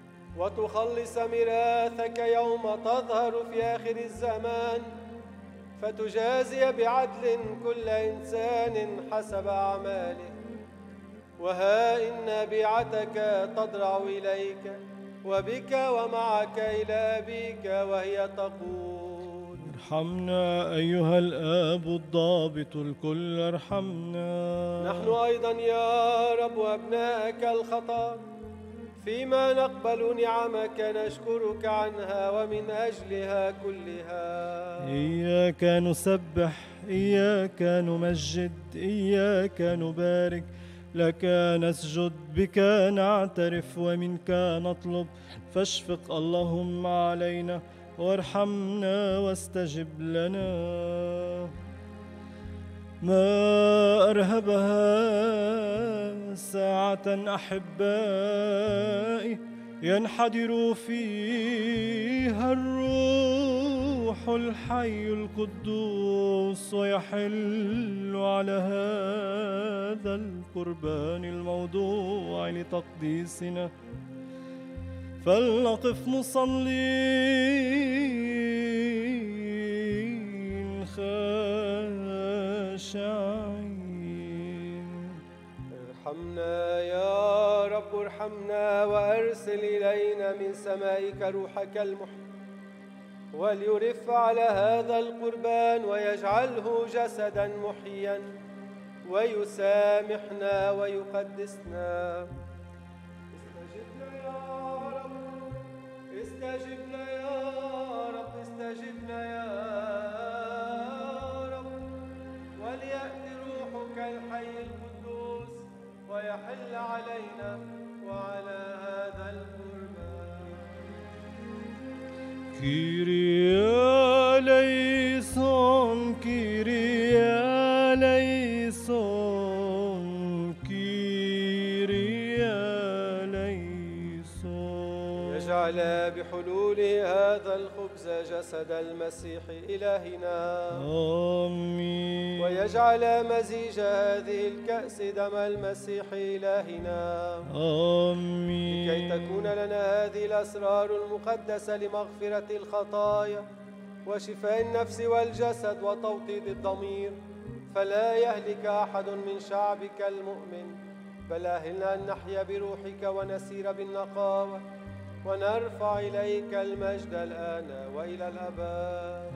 وتخلص ميراثك يوم تظهر في آخر الزمان فتجازي بعدل كل إنسان حسب أعماله. وها إن بيعتك تضرع إليك، وبك ومعك إلى أبيك، وهي تقول: ارحمنا أيها الآب الضابط الكل، ارحمنا. نحن أيضا يا رب أبناءك الخطاة، فيما نقبل نعمك نشكرك عنها ومن أجلها كلها. إياك نسبح، إياك نمجد، إياك نبارك، لك نسجد، بك نعترف، ومنك نطلب. فاشفق اللهم علينا وارحمنا واستجب لنا. ما أرهبها ساعة أحبائي، ينحدر فيها الروح الحي القدوس، ويحل على هذا القربان الموضوع لتقديسنا. فلنقف مصلين خاشعين. ارحمنا يا رب، ارحمنا، وأرسل إلينا من سمائك روحك المحيي، وليرف على هذا القربان ويجعله جسدا محيا، ويسامحنا ويقدسنا. استجبنا يا رب، استجبنا يا رب، استجبنا يا رب. وليأتي روحك الحي القدوس ويحل علينا وعلى هذا القربان. كيريا ليسون، كيريا ليسون، كيريا ليسون. يجعل بحلول هذا الخبز جسد المسيح إلهنا، آمين. ويجعل مزيج هذه الكأس دم المسيح إلهنا، آمين. لكي تكون لنا هذه الأسرار المقدسة لمغفرة الخطايا وشفاء النفس والجسد وتوطيد الضمير، فلا يهلك أحد من شعبك المؤمن، بل أهلنا أن نحيا بروحك ونسير بالنقاوة، ونرفع إليك المجد الآن وإلى الأبد.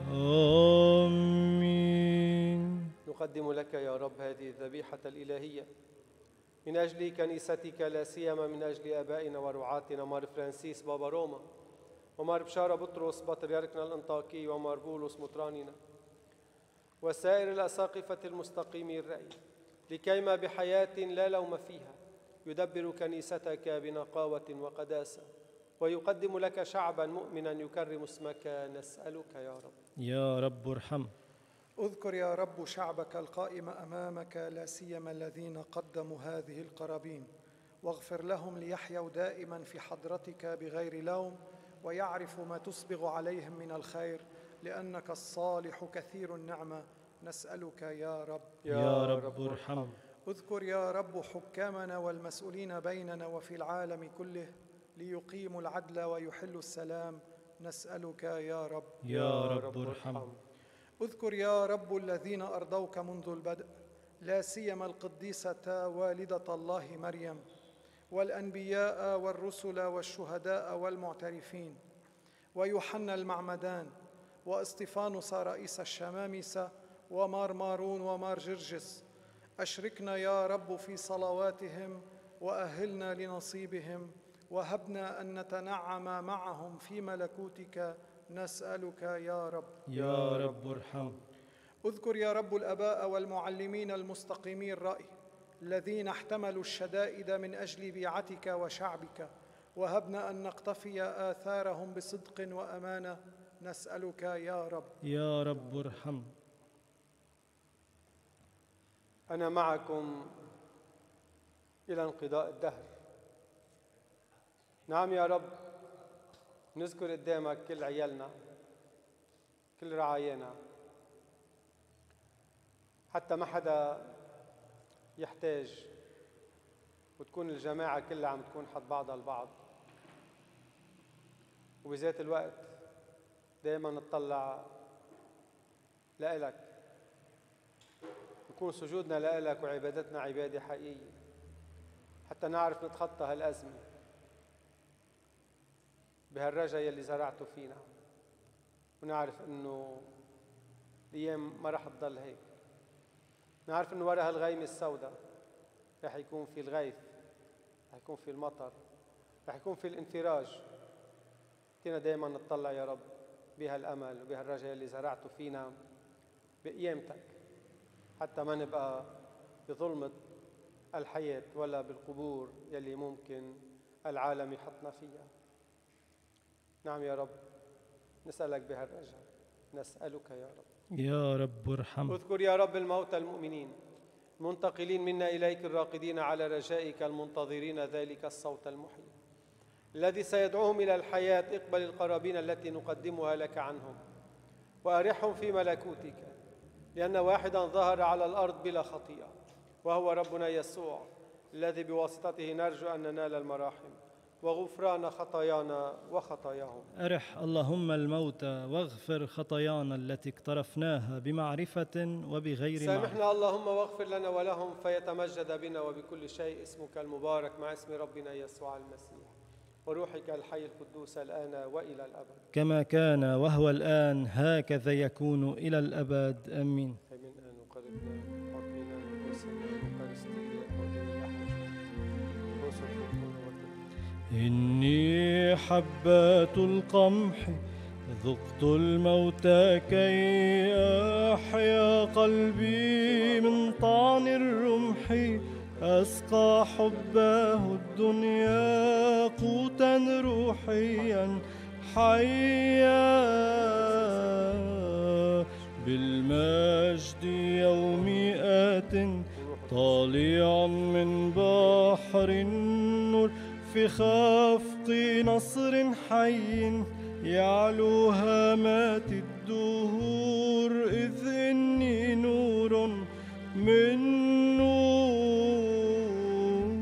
آمين. نقدم لك يا رب هذه الذبيحة الإلهية من أجل كنيستك، لا سيما من أجل آبائنا ورعاتنا مار فرانسيس بابا روما، ومار بشارة بطرس بطريركنا الأنطاكي، ومار بولس مطراننا، وسائر الأساقفة المستقيمي الرأي، لكيما بحياة لا لوم فيها يدبر كنيستك بنقاوة وقداسة، ويقدم لك شعبا مؤمنا يكرم اسمك. نسألك يا رب. يا رب ارحم. اذكر يا رب شعبك القائم أمامك، لا سيما الذين قدموا هذه القرابين، واغفر لهم ليحيوا دائما في حضرتك بغير لوم، ويعرفوا ما تسبغ عليهم من الخير، لأنك الصالح كثير النعمة. نسألك يا رب. يا رب ارحم. اذكر يا رب حكامنا والمسؤولين بيننا وفي العالم كله، ليقيموا العدل ويحلوا السلام. نسألك يا رب. يا رب ارحم. اذكر يا رب الذين أرضوك منذ البدء، لا سيما القديسة والدة الله مريم، والأنبياء والرسل والشهداء والمعترفين، ويوحنا المعمدان، واستفانوس رئيس الشمامسة، ومار مارون ومار جرجس. أشركنا يا رب في صلواتهم، وأهلنا لنصيبهم، وهبنا أن نتنعم معهم في ملكوتك. نسألك يا رب. يا رب ارحم. اذكر يا رب الآباء والمعلمين المستقيمي الرأي، الذين احتملوا الشدائد من أجل بيعتك وشعبك، وهبنا أن نقتفي آثارهم بصدق وأمانة. نسألك يا رب. يا رب ارحم. أنا معكم إلى انقضاء الدهر. نعم يا رب، نذكر قدامك كل عيالنا، كل رعايانا، حتى ما حدا يحتاج، وتكون الجماعة كلها عم تكون حد بعضها البعض. وبذات الوقت دائما نطلع لإلك، يكون سجودنا لإلك وعبادتنا عبادة حقيقية، حتى نعرف نتخطى هالأزمة بهالرجا يلي زرعته فينا، ونعرف إنه الأيام ما رح تضل هيك. نعرف إنه وراء هالغيمة السوداء رح يكون في الغيث، رح يكون في المطر، رح يكون في الانفراج. فينا دايما نتطلع يا رب بهالأمل وبهالرجاء اللي زرعته فينا بقيامتك، حتى ما نبقى بظلمة الحياة ولا بالقبور يلي ممكن العالم يحطنا فيها. نعم يا رب، نسألك بهالرجاء، نسألك يا رب. يا رب ارحم. اذكر يا رب الموتى المؤمنين المنتقلين منا إليك، الراقدين على رجائك، المنتظرين ذلك الصوت المحيي الذي سيدعوهم إلى الحياة. اقبل القرابين التي نقدمها لك عنهم وأرحهم في ملكوتك، لأن واحدا ظهر على الأرض بلا خطيئة، وهو ربنا يسوع، الذي بواسطته نرجو أن ننال المراحم وغفران خطايانا وخطاياهم. أرح اللهم الموتى واغفر خطايانا التي اقترفناها بمعرفة وبغير معرفة. سامحنا اللهم واغفر لنا ولهم، فيتمجد بنا وبكل شيء اسمك المبارك مع اسم ربنا يسوع المسيح وروحك الحي القدوس الآن وإلى الأبد، كما كان وهو الآن هكذا يكون إلى الأبد، آمين. من آن وقربنا حكمنا وسنا وقرستية وإلى إني حبات القمح ذقت الموت كي أحيا قلبي من طعن الرمح، أسقى حبه الدنيا قوتا روحيا حيا، بالمجد يومي آت طالعا من بحر النور، في خفق نصر حي يعلو هامات الدهور، إذ إني نور من نور.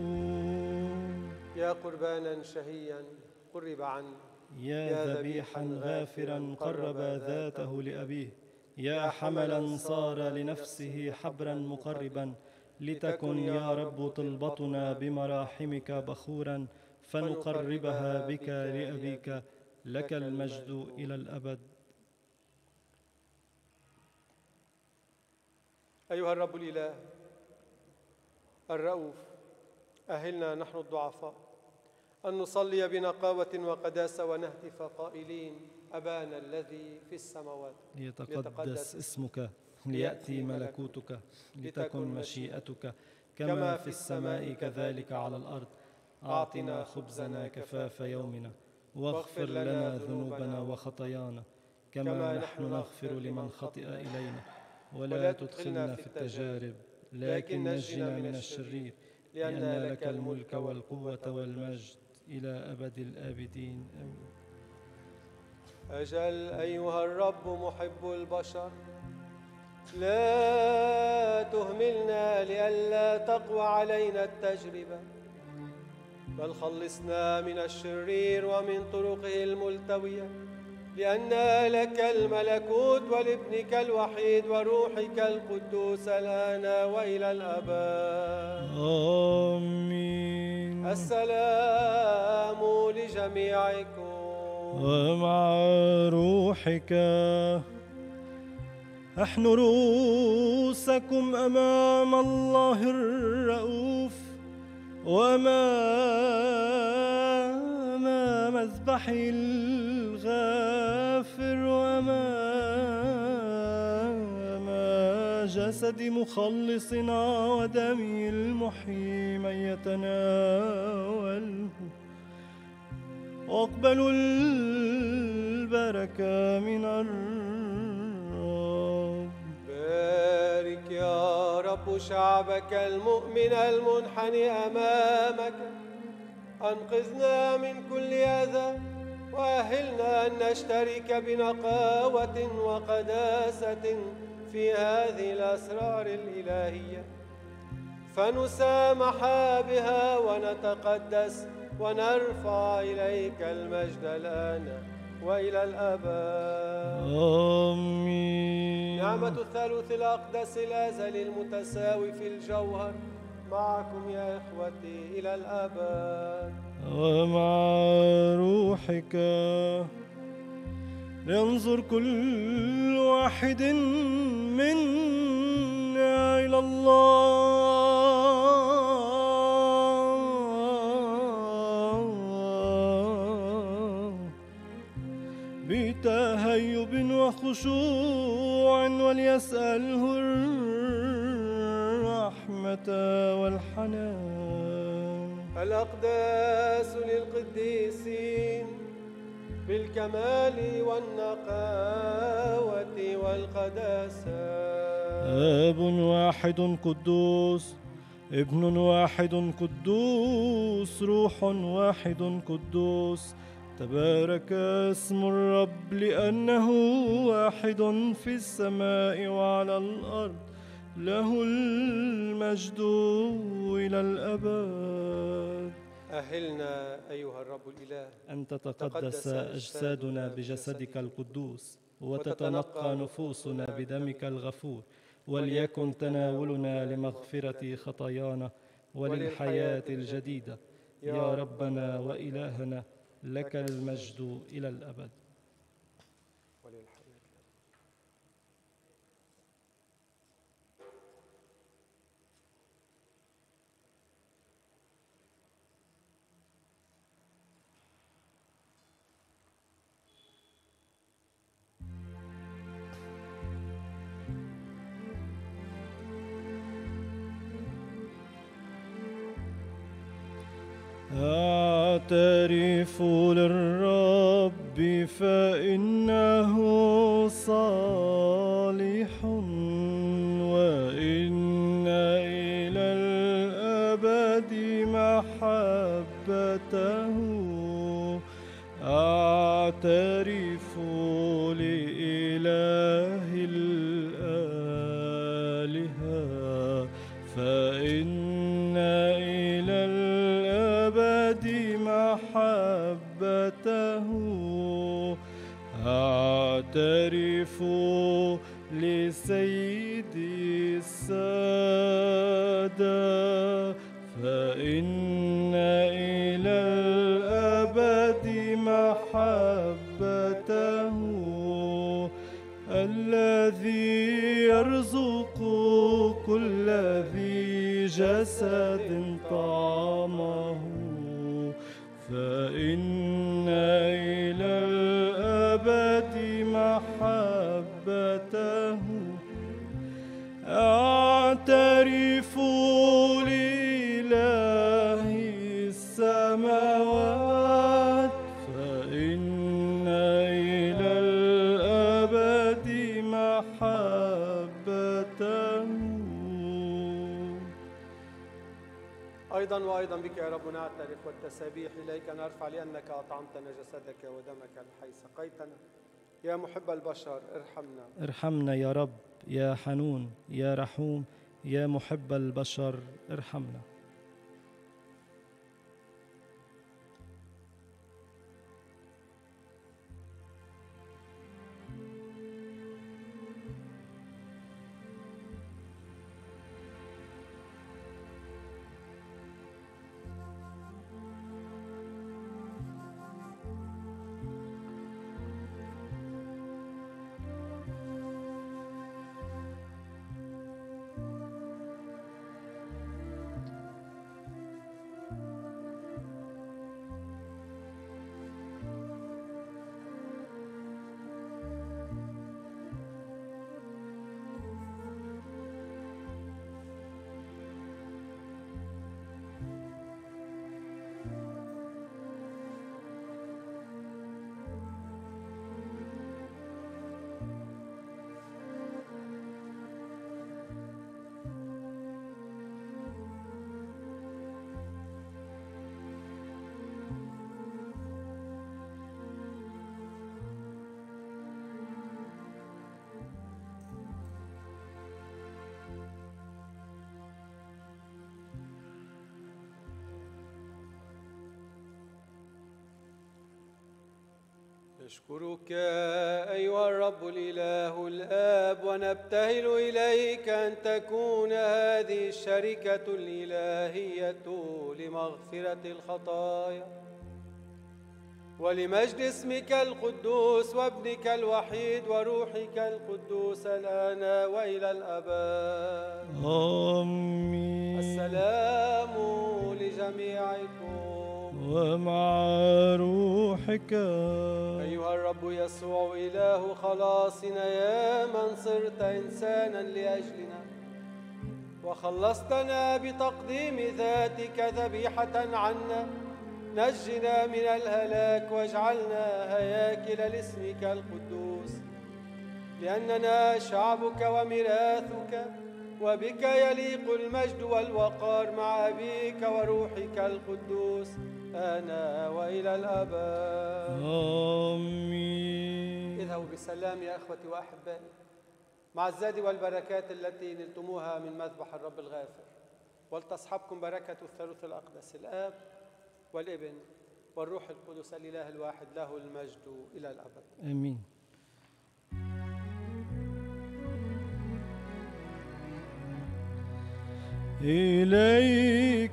يا قربانا شهيا قرب عني، يا ذبيحا غافرا قرب ذاته لأبيه، يا حملا صار لنفسه حبرا مقربا، لتكن يا رب طلبتنا بمراحمك بخورا، فنقربها بك لأبيك، لك المجد إلى الأبد. أيها الرب الإله الرؤوف، أهلنا نحن الضعفاء أن نصلي بنقاوة وقداسة ونهتف قائلين: أبانا الذي في السماوات، ليتقدس اسمك، ليأتي ملكوتك، لتكن مشيئتك كما في السماء كذلك على الأرض. أعطنا خبزنا كفاف يومنا، واغفر لنا ذنوبنا وخطايانا كما نحن نغفر لمن خطئ إلينا، ولا تدخلنا في التجارب لكن نجنا من الشرير، لأن لك الملك والقوة والمجد إلى أبد الآبدين، آمين. أجل أيها الرب محب البشر، لا تهملنا لئلا تقوى علينا التجربة، بل خلصنا من الشرير ومن طرقه الملتوية، لأن لك الملكوت ولابنك الوحيد وروحك القدوس الآن وإلى الأبد، آمين. السلام لجميعكم ومع روحك. احنوا رؤوسكم أمام الله الرؤوف وأمام مذبحه الغافر، وأمام جسد مخلصنا ودمه المحيي من يتناوله، واقبلوا البركة من الرب. بارك يا رب شعبك المؤمن المنحني أمامك، أنقذنا من كل أذى، وأهلنا أن نشترك بنقاوة وقداسة في هذه الأسرار الإلهية، فنسامح بها ونتقدس ونرفع إليك المجد الآن وإلى الأبد. آمين. نعمة الثالوث الأقدس الأزلي المتساوي في الجوهر معكم يا إخوتي إلى الأبد. ومع روحك. لينظر كل واحد منا إلى الله بتهيب وخشوع، وليسأله الرحمة والحنان. الأقداس للقديسين بالكمال والنقاوة والقداسة. آب واحد قدوس، ابن واحد قدوس، روح واحد قدوس. تبارك اسم الرب لأنه واحد في السماء وعلى الأرض، له المجد إلى الأبد. أهلنا أيها الرب الإله أن تتقدس أجسادنا بجسدك القدوس، وتتنقى نفوسنا بدمك الغفور، وليكن تناولنا لمغفرة خطايانا وللحياة الجديدة. يا ربنا وإلهنا، لك المجد إلى الأبد. أعترف للرب فإنه صالح، وإن إلى الأبد محبته. أعترف لإله الآلهة فإن إلى الأبد محبته. أعترف لسيدي السادة فإن إلى الأبد محبته. الذي يرزق كل ذي جسد طعامه فإن إلى الأبد محبته. أعترف لإله السماوات فإن إلى الأبد محبته. أيضا وأيضا بك يا رب نعترف، والتسابيح إليك نرفع لأنك أطعمتنا جسدك ودمك الحي سقيتنا. يا محب البشر ارحمنا. ارحمنا يا رب، يا حنون، يا رحوم، يا محب البشر ارحمنا. نشكرك أيها الرب الإله الآب، ونبتهل إليك أن تكون هذه الشركة الإلهية لمغفرة الخطايا ولمجد اسمك القدوس وابنك الوحيد وروحك القدوس الآن وإلى الأبد. آمين. السلام لجميعكم ومع روحك أيها الرب يسوع إله خلاصنا، يا من صرت إنسانا لأجلنا وخلصتنا بتقديم ذاتك ذبيحة عنا. نجنا من الهلاك واجعلنا هياكل لاسمك القدوس، لأننا شعبك وميراثك، وبك يليق المجد والوقار مع أبيك وروحك القدوس أنا وإلى الأبد. آمين. اذهبوا بسلام يا أخوتي وأحبائي مع الزاد والبركات التي نلتموها من مذبح الرب الغافر، ولتصحبكم بركة الثالوث الأقدس الآب والابن والروح القدس الإله الواحد له المجد إلى الأبد. آمين. إليك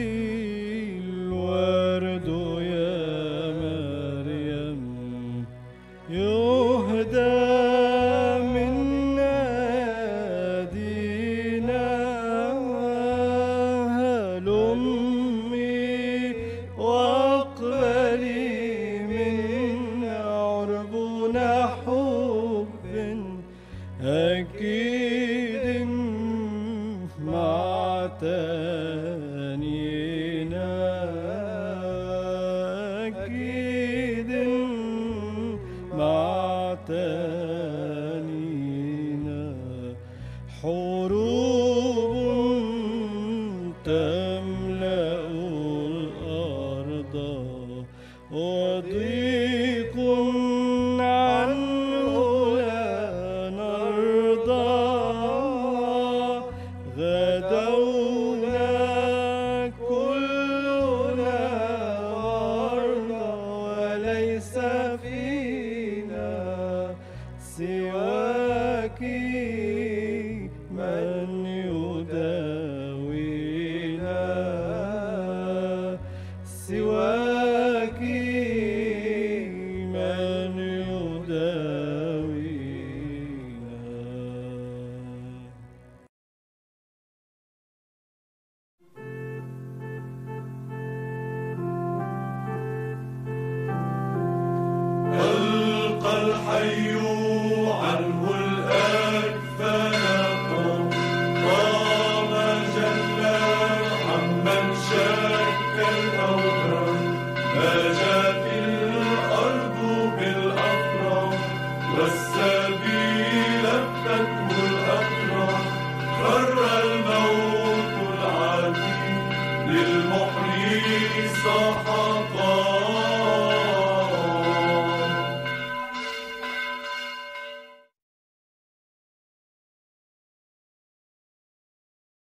الورد يا مريم يهدى من نادينا، هلمي واقبلي من عربنا حب أكيد مع تانينا، أكيد مع تانينا. حروب تملأ الأرض وضيق عنه لا نرضى، غدونا كلنا مرضى وليس فينا سواك من يداوينا، سواك من يداوينا. ألقى الحي عنه الأكفان، قام جلا عمن شك الأوهام، هاجت الأرض بالأفراح والسبيل لفته الأطراح، خر الموت العتيق للمحيي سحقا.